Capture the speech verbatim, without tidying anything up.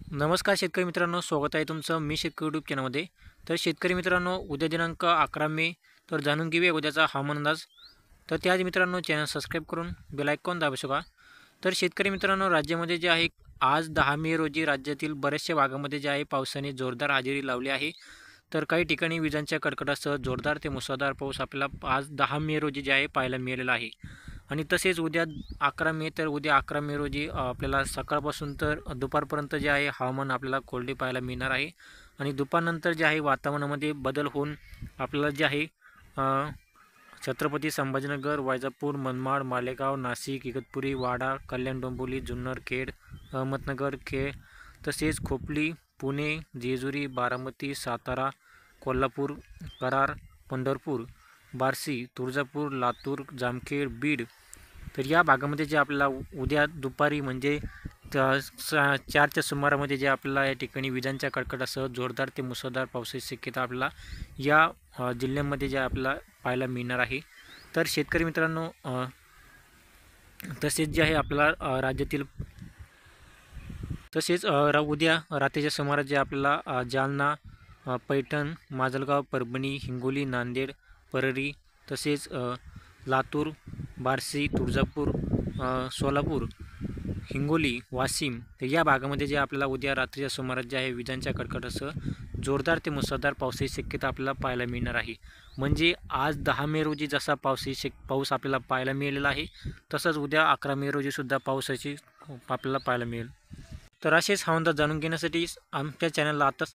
नमस्कार शेतकरी मित्रांनो, स्वागत आहे तुमचं मी शेतकरी यूट्यूब चॅनलमध्ये. तर शेतकरी मित्रांनो, उद्या दिनांक अकरा मे तर जाणून घेऊया उद्याचा हवामान अंदाज. तर त्याआधी मित्रांनो चॅनल सबस्क्राईब करून बेल आयकॉन दाबू शका. तर शेतकरी मित्रांनो, राज्यामध्ये जे आहे आज दहा मे रोजी राज्यातील बऱ्याचशा भागामध्ये जे आहे पावसाने जोरदार हजेरी लावली आहे. तर काही ठिकाणी विजांच्या कडकडासह जोरदार ते मुसळधार पाऊस आपल्याला आज दहा मे रोजी जे आहे पाहायला मिळालेला आहे. आणि तसेच उद्या अकरा मे तर उद्या अकरा मे रोजी आपल्याला सकाळपासून तर दुपारपर्यंत जे आहे हवामान आपल्याला कोरडे पाहायला मिळणार आहे. आणि दुपारनंतर जे आहे वातावरणामध्ये बदल होऊन आपल्याला जे आहे छत्रपती संभाजीनगर, वैजापूर, मनमाड, मालेगाव, नाशिक, इगतपुरी, वाडा, कल्याण, डोंबिवली, जुन्नर, खेड, अहमदनगर, खेड तसेच खोपोली, पुणे, जेजुरी, बारामती, सातारा, कोल्हापूर, कराड, पंढरपूर, बार्शी, तुळजापूर, लातूर, जामखेड, बीड तर या भागामध्ये जे आपल्याला उद्या दुपारी म्हणजे चारच्या सुमारामध्ये जे आपल्याला या ठिकाणी विजांच्या कडकडासह जोरदार ते मुसळधार पावसाची शक्यता आपल्याला या जिल्ह्यामध्ये जे आपल्याला पाहायला मिळणार आहे. तर शेतकरी मित्रांनो, तसेच जे आहे आपल्याला राज्यातील तसेच उद्या रात्रीच्या सुमारास जे आपल्याला जालना, पैठण, माजलगाव, परभणी, हिंगोली, नांदेड, परळी तसेच लातूर, बार्शी, तुळजापूर, सोलापूर, हिंगोली, वाशिम तर या भागामध्ये जे आपल्याला उद्या रात्रीच्या सुमारास जे आहे विजांच्या कडकडासह जोरदार ते मुसळधार पावसाची शक्यता आपल्याला पाहायला मिळणार आहे. म्हणजे आज दहा मे रोजी जसा पावसाची शक पाऊस आपल्याला पाहायला मिळालेला आहे तसंच उद्या अकरा मे रोजीसुद्धा पावसाची आपल्याला पाहायला मिळेल. तर असेच हवामान जाणून घेण्यासाठी आमच्या चॅनलला आताच